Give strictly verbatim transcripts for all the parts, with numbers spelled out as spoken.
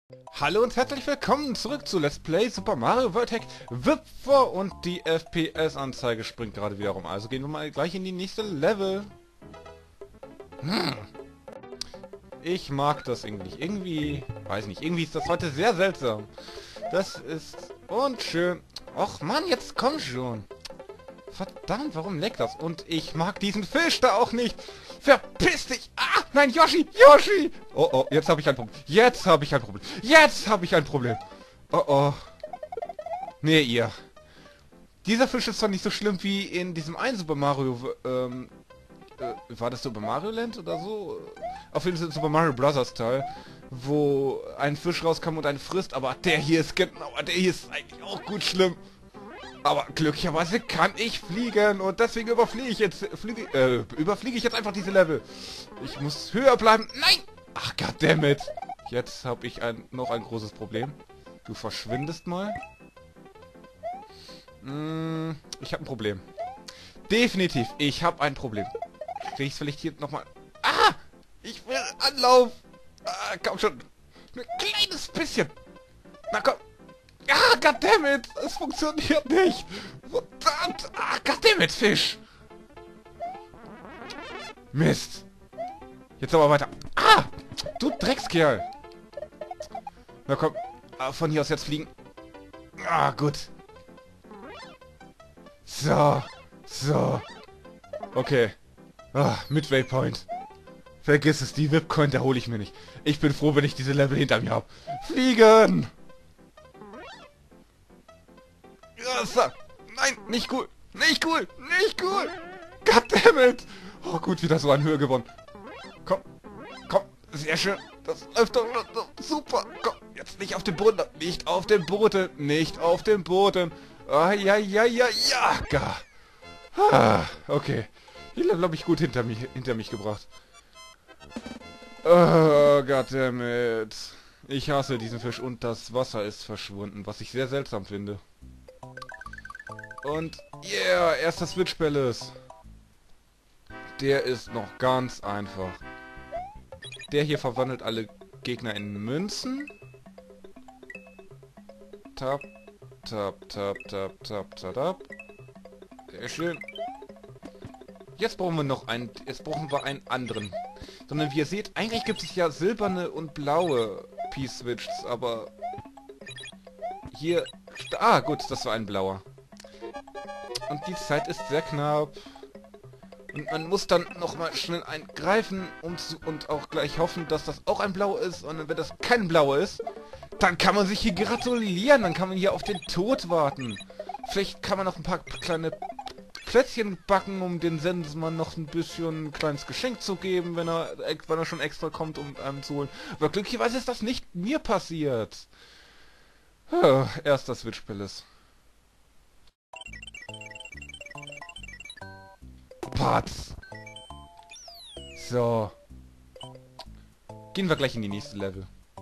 Hallo und herzlich willkommen zurück zu Let's Play Super Mario World Hack W I P vor und die F P S-Anzeige springt gerade wieder rum. Also gehen wir mal gleich in die nächste Level. Hm. Ich mag das irgendwie nicht. Irgendwie, weiß nicht, irgendwie ist das heute sehr seltsam. Das ist unschön. Och Mann, jetzt komm schon. Verdammt, warum leckt das? Und ich mag diesen Fisch da auch nicht. Verpiss dich! Ah, nein, Yoshi! Yoshi! Oh, oh, jetzt habe ich ein Problem. Jetzt habe ich ein Problem. Jetzt habe ich ein Problem. Oh, oh. Nee, ihr. Dieser Fisch ist zwar nicht so schlimm wie in diesem einen Super Mario, ähm, äh, war das Super Mario Land oder so? Auf jeden Fall Super Mario Bros. Teil, wo ein Fisch rauskam und einen frisst, aber der hier ist genau, der hier ist eigentlich auch gut schlimm. Aber glücklicherweise kann ich fliegen und deswegen überfliege ich jetzt fliege, äh, überfliege ich jetzt einfach diese Level. Ich muss höher bleiben. Nein! Ach goddammit. Jetzt habe ich ein, noch ein großes Problem. Du verschwindest mal. Hm, ich habe ein Problem. Definitiv, ich habe ein Problem. Kriege ich es vielleicht hier nochmal... Ah! Ich will Anlauf! Ah, komm schon. Ein kleines bisschen. Na komm. Ah, goddammit! Es funktioniert nicht! Verdammt! Ah, goddammit, Fisch! Mist! Jetzt aber weiter. Ah! Du Dreckskerl! Na komm, ah, von hier aus jetzt fliegen. Ah, gut. So. So. Okay. Ah, mit Waypoint. Vergiss es, die V I P-Coin, da hole ich mir nicht. Ich bin froh, wenn ich diese Level hinter mir habe. Fliegen! Ja, nein, nicht cool. Nicht cool. Nicht cool. Goddammit. Oh, gut, wieder so an Höhe gewonnen. Komm. Komm. Sehr schön. Das läuft doch super. Komm. Jetzt nicht auf dem Boden. Nicht auf dem Boden. Nicht auf dem Boden. Ah, ja, ja, ja, ja. Gar. Ah, okay. Die Level habe ich gut hinter mich, hinter mich gebracht. Oh, goddammit. Ich hasse diesen Fisch und das Wasser ist verschwunden, was ich sehr seltsam finde. Und yeah, erster Switch Palace. Der ist noch ganz einfach. Der hier verwandelt alle Gegner in Münzen. Tap, tap, tap, tap, tap, tap, tap. Sehr schön. Jetzt brauchen wir noch einen, jetzt brauchen wir einen anderen. Sondern wie ihr seht, eigentlich gibt es ja silberne und blaue P-Switches, aber hier... Ah, gut, das war ein blauer. Und die Zeit ist sehr knapp. Und man muss dann nochmal schnell eingreifen um zu, und auch gleich hoffen, dass das auch ein Blau ist. Und wenn das kein Blau ist, dann kann man sich hier gratulieren. Dann kann man hier auf den Tod warten. Vielleicht kann man noch ein paar kleine Plätzchen backen, um den Sensenmann noch ein bisschen ein kleines Geschenk zu geben, wenn er, wenn er schon extra kommt, um einem zu holen. Aber glücklicherweise ist das nicht mir passiert. Oh, erster Switch Palace. Patz. So. Gehen wir gleich in die nächste Level.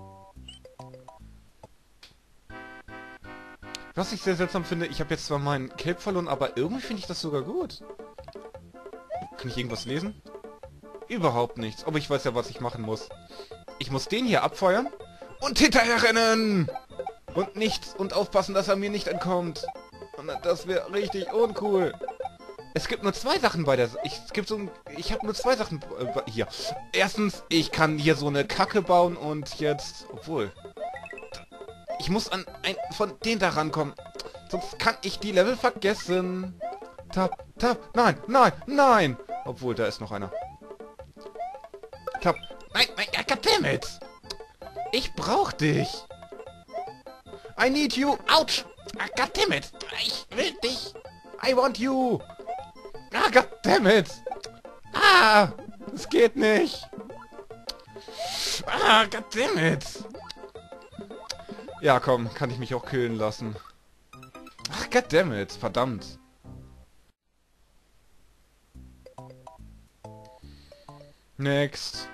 Was ich sehr seltsam finde, ich habe jetzt zwar meinen Cape verloren, aber irgendwie finde ich das sogar gut. Kann ich irgendwas lesen? Überhaupt nichts. Aber ich weiß ja, was ich machen muss. Ich muss den hier abfeuern und hinterher rennen! Und nichts und aufpassen, dass er mir nicht entkommt. Und das wäre richtig uncool. Es gibt nur zwei Sachen bei der... Ich, es gibt so ein... Ich habe nur zwei Sachen äh, hier. Erstens, ich kann hier so eine Kacke bauen und jetzt... Obwohl... Ich muss an ein von denen da rankommen. Sonst kann ich die Level vergessen. Tap, tap. Nein, nein, nein. Obwohl, da ist noch einer. Tap. Nein, nein, goddammit. Ich brauch dich. I need you. Ouch. Goddammit. Ich will dich. I want you. Ah, goddammit! Ah! Es geht nicht! Ah, goddammit! Ja, komm, kann ich mich auch killen lassen. Ach, goddammit, verdammt. Next.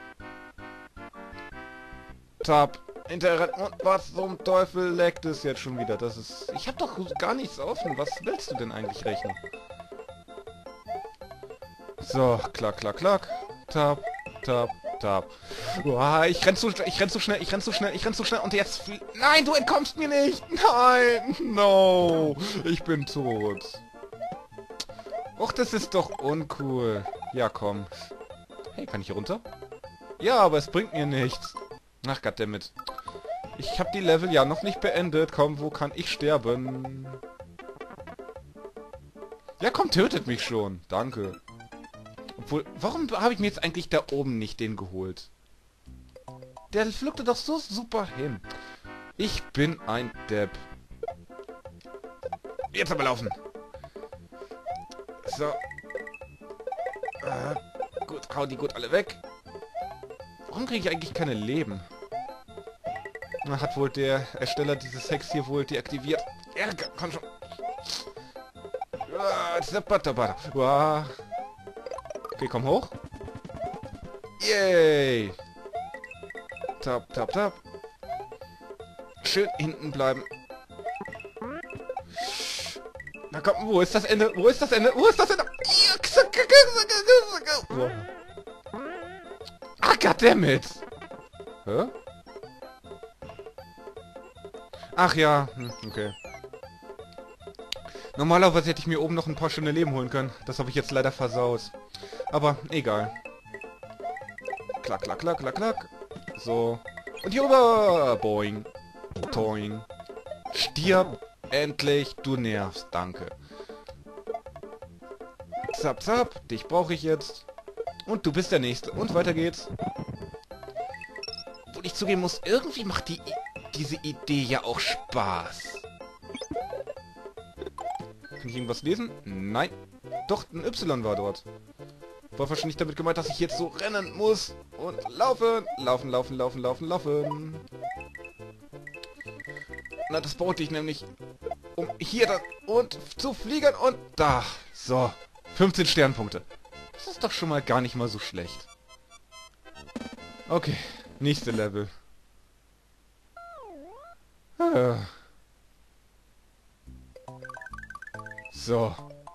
Tab. Internet. Und was zum Teufel leckt es jetzt schon wieder? Das ist... Ich hab doch gar nichts offen. Was willst du denn eigentlich rechnen? So, klack, klack, klack. Tab, tab, Tab. Uah, ich renn zu, ich renn zu schnell, ich renn zu schnell, ich renn zu schnell und jetzt... flie- Nein, du entkommst mir nicht! Nein! No! Ich bin tot. Och, das ist doch uncool. Ja, komm. Hey, kann ich hier runter? Ja, aber es bringt mir nichts. Ach, goddammit. Ich habe die Level ja noch nicht beendet. Komm, wo kann ich sterben? Ja, komm, tötet mich schon. Danke. Obwohl, warum habe ich mir jetzt eigentlich da oben nicht den geholt? Der flugte doch so super hin. Ich bin ein Depp. Jetzt aber laufen. So. Äh, gut, hau die gut alle weg. Warum kriege ich eigentlich keine Leben? Na, hat wohl der Ersteller dieses Hacks hier wohl deaktiviert. Ja, komm schon. Uah. Okay, komm hoch. Yay. Tap, tap, tap. Schön hinten bleiben. Na komm, wo ist das Ende? Wo ist das Ende? Wo ist das Ende? Ah, goddammit. Hä? Ach ja, hm, okay. Normalerweise hätte ich mir oben noch ein paar schöne Leben holen können. Das habe ich jetzt leider versaut. Aber egal. Klack, klack, klack, klack, klack. So. Und hier rüber. Boing. Toing. Stirb. Endlich. Du nervst. Danke. Zap, zap. Dich brauche ich jetzt. Und du bist der Nächste. Und weiter geht's. Wo ich zugeben muss, irgendwie macht die, diese Idee ja auch Spaß. Kann ich irgendwas lesen? Nein. Doch, ein Y war dort. War wahrscheinlich damit gemeint, dass ich jetzt so rennen muss. Und laufen. Laufen, laufen, laufen, laufen, laufen. Na, das brauchte ich nämlich, um hier dann und zu fliegen und da. So. fünfzehn Sternpunkte. Das ist doch schon mal gar nicht mal so schlecht. Okay. Nächste Level. Ah. So.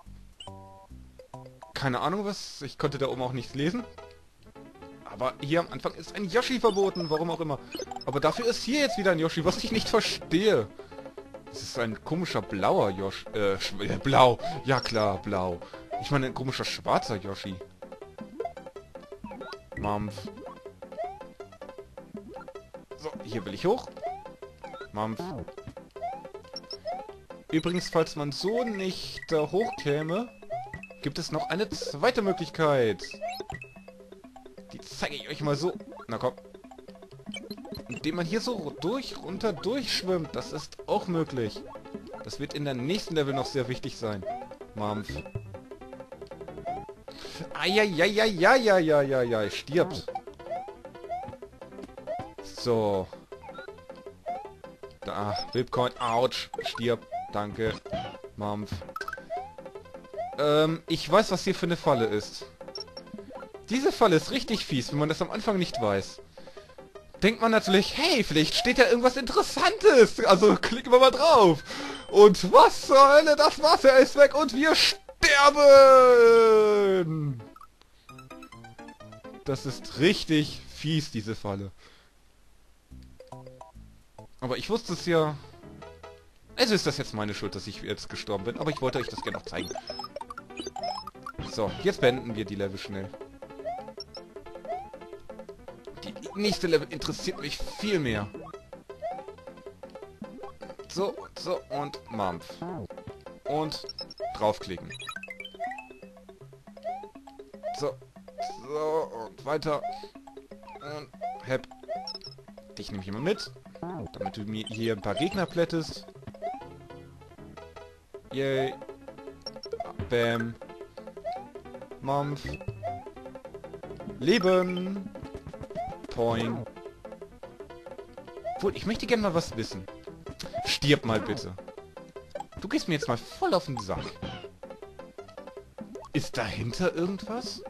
Keine Ahnung was. Ich konnte da oben auch nichts lesen. Aber hier am Anfang ist ein Yoshi verboten. Warum auch immer. Aber dafür ist hier jetzt wieder ein Yoshi, was ich nicht verstehe. Das ist ein komischer blauer Yoshi. Äh, äh, blau. Ja klar, blau. Ich meine ein komischer schwarzer Yoshi. Mampf. So, hier will ich hoch. Mampf. Übrigens, falls man so nicht da äh, hochkäme, gibt es noch eine zweite Möglichkeit. Die zeige ich euch mal so. Na komm. Indem man hier so durch, runter durchschwimmt. Das ist auch möglich. Das wird in der nächsten Level noch sehr wichtig sein. Mampf. Eieieiei, stirbt. So. Da, Wildcoin, ouch, stirb. Danke. Mampf. Ähm, ich weiß, was hier für eine Falle ist. Diese Falle ist richtig fies, wenn man das am Anfang nicht weiß. Denkt man natürlich, hey, vielleicht steht da irgendwas Interessantes. Also klicken wir mal drauf. Und was zur Hölle, das Wasser ist weg und wir sterben. Das ist richtig fies, diese Falle. Aber ich wusste es ja. Also ist das jetzt meine Schuld, dass ich jetzt gestorben bin. Aber ich wollte euch das gerne noch zeigen. So, jetzt beenden wir die Level schnell. Die nächste Level interessiert mich viel mehr. So, so und Mampf. Und draufklicken. So, so und weiter. Und hepp. Dich nehme ich immer mit. Damit du mir hier ein paar Gegner plättest. Yay. Bam. Mampf. Leben. Poing. Obwohl, ich möchte gerne mal was wissen. Stirb mal bitte. Du gehst mir jetzt mal voll auf den Sack. Ist dahinter irgendwas?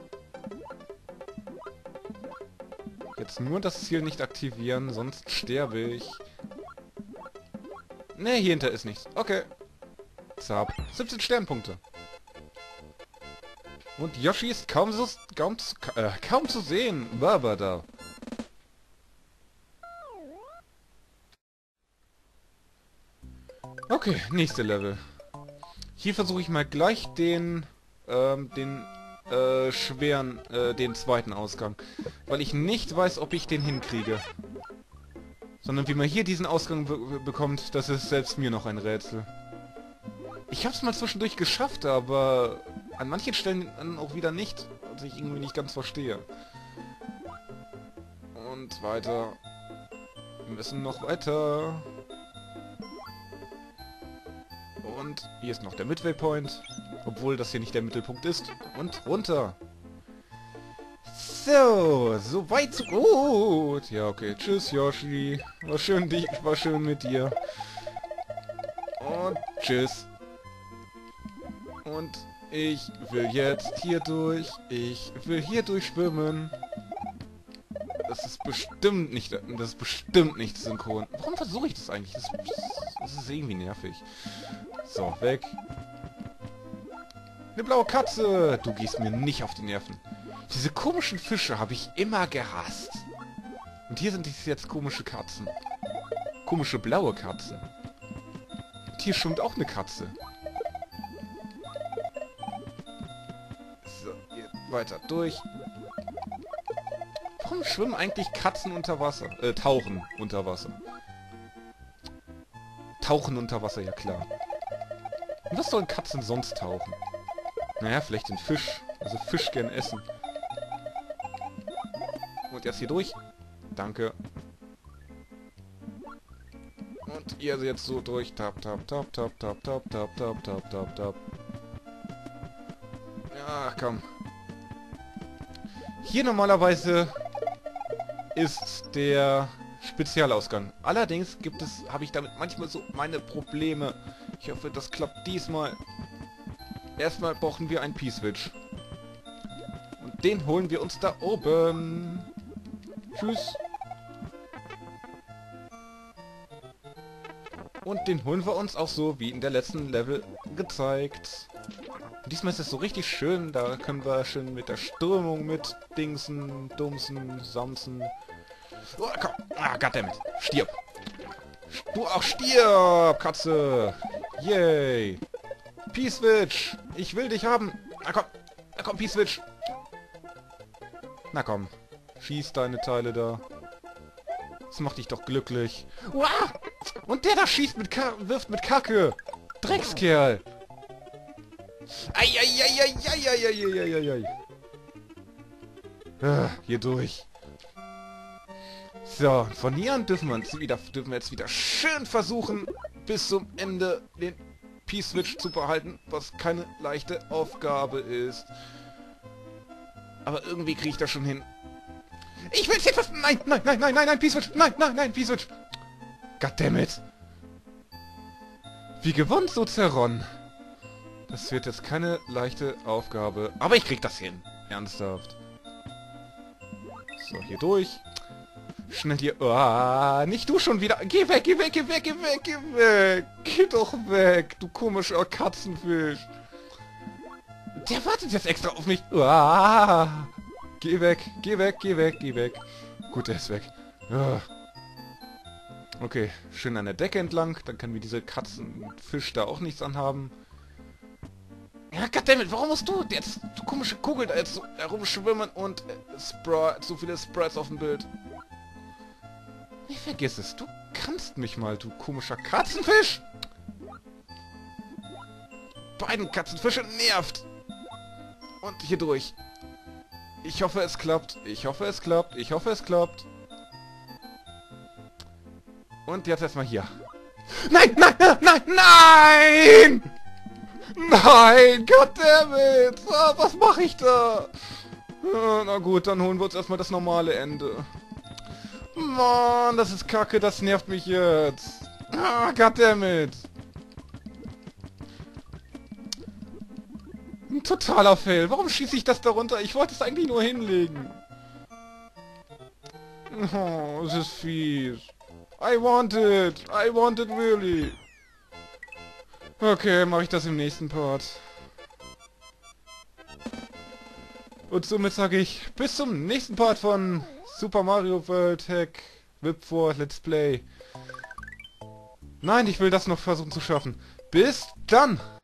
Jetzt nur das Ziel nicht aktivieren, sonst sterbe ich. Ne, hier hinter ist nichts. Okay. Zap. siebzehn Sternpunkte. Und Yoshi ist kaum so, kaum, zu- äh, kaum zu sehen. Baba da. Okay, nächste Level. Hier versuche ich mal gleich den, ähm, den, äh, schweren, äh, den zweiten Ausgang. Weil ich nicht weiß, ob ich den hinkriege. Sondern wie man hier diesen Ausgang be bekommt, das ist selbst mir noch ein Rätsel. Ich hab's mal zwischendurch geschafft, aber an manchen Stellen dann auch wieder nicht, was ich irgendwie nicht ganz verstehe. Und weiter. Wir müssen noch weiter. Und hier ist noch der Midway Point, obwohl das hier nicht der Mittelpunkt ist. Und runter. So, so weit so gut. Ja, okay. Tschüss, Yoshi. War schön, dich, war schön mit dir. Und tschüss. Und ich will jetzt hier durch. Ich will hier durchschwimmen. Das ist bestimmt nicht, das ist bestimmt nicht synchron. Warum versuche ich das eigentlich? Das, das ist irgendwie nervig. So, weg. Eine blaue Katze! Du gehst mir nicht auf die Nerven. Diese komischen Fische habe ich immer gehasst. Und hier sind dies jetzt komische Katzen. Komische blaue Katzen. Und hier schwimmt auch eine Katze. So, hier weiter durch. Warum schwimmen eigentlich Katzen unter Wasser? Äh, tauchen unter Wasser. Tauchen unter Wasser, ja klar. Und was sollen Katzen sonst tauchen? Naja, vielleicht den Fisch. Also Fisch gern essen. Und erst hier durch. Danke. Und ihr jetzt so durch. Tap, tap, tap, tap, tap, tap, tap, tap, tap, tap, tap. Ja, komm. Hier normalerweise ist der Spezialausgang. Allerdings gibt es, habe ich damit manchmal so meine Probleme. Ich hoffe, das klappt diesmal. Erstmal brauchen wir einen P-Switch. Und den holen wir uns da oben. Tschüss. Und den holen wir uns auch so wie in der letzten Level gezeigt. Und diesmal ist es so richtig schön. Da können wir schön mit der Strömung mit Dingsen, Dumsen, Samsen. Oh, komm. Ah, goddammit. Stirb. Du auch stirb, Katze. Yay. P-Switch. Ich will dich haben. Na komm. Na komm, P-Switch. Na komm. Schieß deine Teile da. Das macht dich doch glücklich. Uah! Und der da schießt mit Ka wirft mit Kacke. Dreckskerl. Eieieiei. Ah, hier durch. So, von hier an dürfen wir uns wieder, dürfen wir jetzt wieder schön versuchen, bis zum Ende den P-Switch zu behalten, was keine leichte Aufgabe ist. Aber irgendwie kriege ich das schon hin. Ich will jetzt was... Nein, nein, nein, nein, nein, nein, P-Switch. Nein, nein, nein, P-Switch. Goddammit. Wie gewonnen, so Zerron. Das wird jetzt keine leichte Aufgabe. Aber ich krieg das hin. Ernsthaft. So, hier durch. Schnell hier... Oh, nicht du schon wieder. Geh weg, geh weg, geh weg, geh weg, geh weg. Geh doch weg, du komischer Katzenfisch. Der wartet jetzt extra auf mich. Oh, geh weg, geh weg, geh weg, geh weg. Gut, der ist weg. Oh. Okay, schön an der Decke entlang. Dann können wir diese Katzenfisch da auch nichts anhaben. Ja, goddammit, warum musst du jetzt, du komische Kugel, da jetzt so herumschwimmen und äh, Spra so viele Sprites auf dem Bild? Ich vergiss es, du kannst mich mal, du komischer Katzenfisch! Beiden Katzenfische nervt! Und hier durch. Ich hoffe, es klappt. Ich hoffe, es klappt. Ich hoffe, es klappt. Und jetzt erstmal hier. Nein, nein, nein, nein! Nein, goddammit! Ah, was mache ich da? Ah, na gut, dann holen wir uns erstmal das normale Ende. Mann, das ist kacke, das nervt mich jetzt. Ah, goddammit! Ein totaler Fail. Warum schieße ich das da runter? Ich wollte es eigentlich nur hinlegen. Oh, das ist fies. I want it. I want it really. Okay, mache ich das im nächsten Part. Und somit sage ich bis zum nächsten Part von Super Mario World Hack Whip four Let's Play. Nein, ich will das noch versuchen zu schaffen. Bis dann!